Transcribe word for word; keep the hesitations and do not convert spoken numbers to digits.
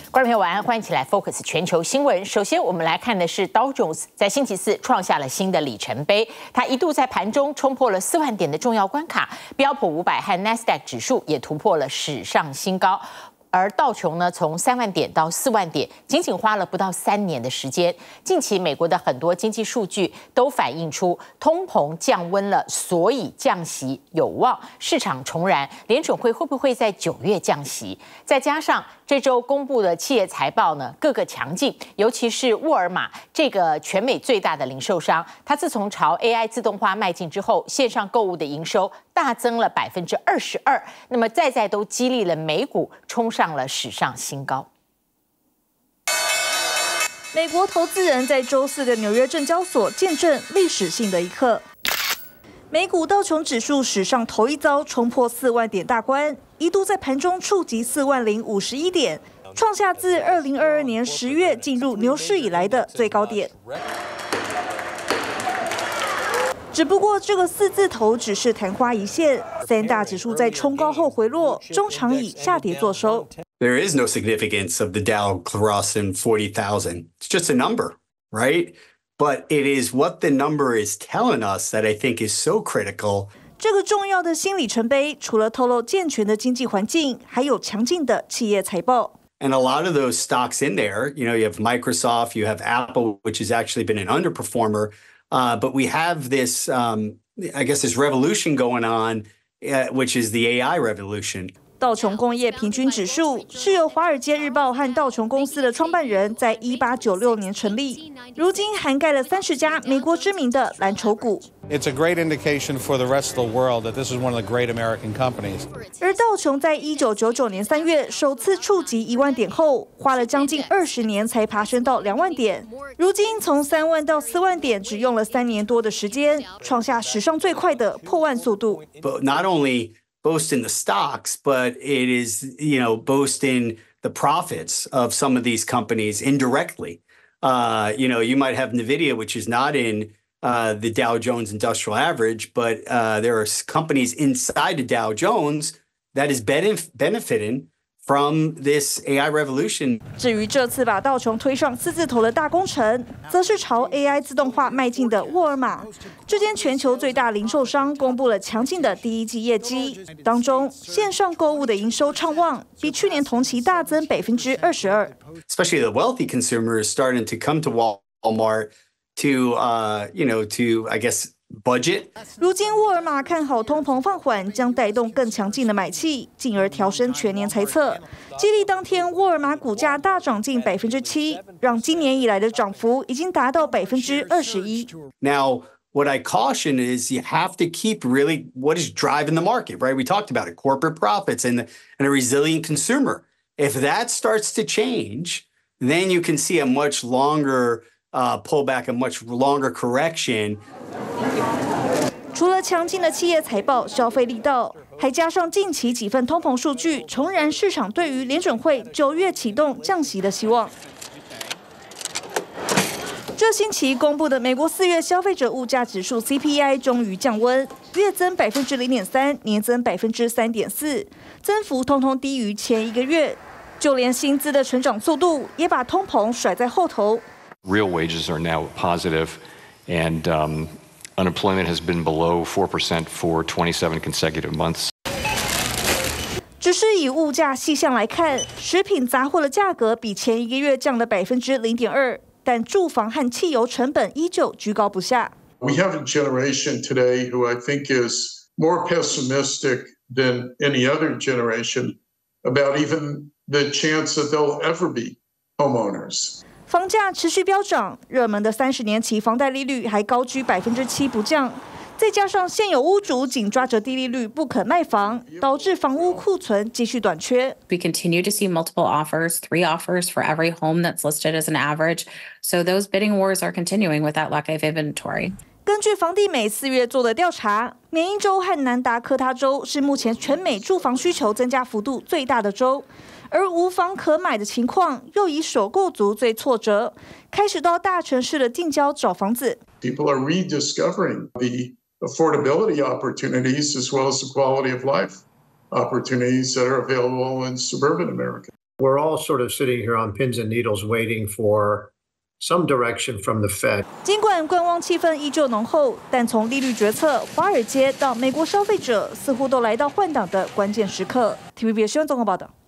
观众朋友晚安，欢迎起来 Focus 全球新闻。首先，我们来看的是道琼斯在星期四创下了新的里程碑，它一度在盘中冲破了四万点的重要关卡，标普五百和 Nasdaq 指数也突破了史上新高。而道琼呢，从三万点到四万点，仅仅花了不到三年的时间。近期美国的很多经济数据都反映出通膨降温了，所以降息有望。市场重燃，联准会会不会在九月降息？再加上这周公布的企业财报呢，各个强劲，尤其是沃尔玛这个全美最大的零售商，它自从朝 A I 自动化迈进之后，线上购物的营收大增了百分之二十二，那么再再都激励了美股冲上了史上新高。 美国投资人在周四的纽约证交所见证历史性的一刻，美股道琼指数史上头一遭冲破四万点大关，一度在盘中触及四万零五十一点，创下自二零二二年十月进入牛市以来的最高点。只不过这个四字头只是昙花一现，三大指数在冲高后回落，中场以下跌作收。 There is no significance of the Dow crossing forty thousand. It's just a number, right? But it is what the number is telling us that I think is so critical. 这个重要的新里程碑，除了透露健全的经济环境，还有强劲的企业财报。 And a lot of those stocks in there, you know, you have Microsoft, you have Apple, which has actually been an underperformer. Uh, but we have this, um, I guess, this revolution going on, uh, which is the A I revolution. 道琼工业平均指数是由《华尔街日报》和道琼公司的创办人在一八九六年成立，如今涵盖了三十家美国知名的蓝筹股。 It's a great indication for the rest of the world that this is one of the great American companies. 而道琼在一九九九年三月首次触及一万点后，花了将近二十年才爬升到两万点。如今从三万到四万点，只用了三年多的时间，创下史上最快的破万速度。 But not only boasting the stocks, but it is, you know, boasting the profits of some of these companies indirectly. Uh, you know, you might have NVIDIA, which is not in uh, the Dow Jones Industrial Average, but uh, there are companies inside the Dow Jones that is benef- benefiting from this A I revolution. 至于这次把道琼推上四字头的大工程，则是朝 A I 自动化迈进的沃尔玛。这间全球最大零售商公布了强劲的第一季业绩，当中线上购物的营收畅旺，比去年同期大增百分之二十二。 Especially the wealthy consumer is starting to come to Walmart to, uh, you know, to I guess. Budget. 如今沃尔玛看好通膨放缓将带动更强劲的买气，进而调升全年财测。激励当天沃尔玛股价大涨近百分之七，让今年以来的涨幅已经达到百分之二十一。 Now, what I caution is you have to keep really what is driving the market, right? We talked about it, corporate profits and, and a resilient consumer. If that starts to change, then you can see a much longer uh, pullback, a much longer correction. 除了强劲的企业财报、消费力道，还加上近期几份通膨数据，重燃市场对于联准会九月启动降息的希望。这星期公布的美国四月消费者物价指数 C P I 终于降温，月增百分之零点三，年增百分之三点四，增幅通通低于前一个月。就连薪资的成长速度也把通膨甩在后头。 Real wages are now positive, and um, unemployment has been below four percent for twenty-seven consecutive months. 只是以物价细项来看，食品杂货的价格比前一个月降了百分之零点二，但住房和汽油成本依旧居高不下。 We have a generation today who I think is more pessimistic than any other generation about even the chance that they'll ever be homeowners. 房价持续飙涨，热门的三十年期房贷利率还高居百分之七不降，再加上现有屋主紧抓着低利率不肯卖房，导致房屋库存继续短缺。 We continue to see multiple offers, three offers for every home that's listed as an average. So those bidding wars are continuing with that lack of inventory. 根据房地美四月做的调查，缅因州和南达科他州是目前全美住房需求增加幅度最大的州。而无房可买的情况又以首购族最挫折，开始到大城市的近郊找房子。 People are rediscovering the affordability opportunities as well as the quality of life opportunities that are available in suburban America. We're all sort of sitting here on pins and needles waiting for some direction from the Fed. 尽管观望气氛依旧浓厚，但从利率决策、华尔街到美国消费者，似乎都来到换挡的关键时刻。T V B 新闻综合报道。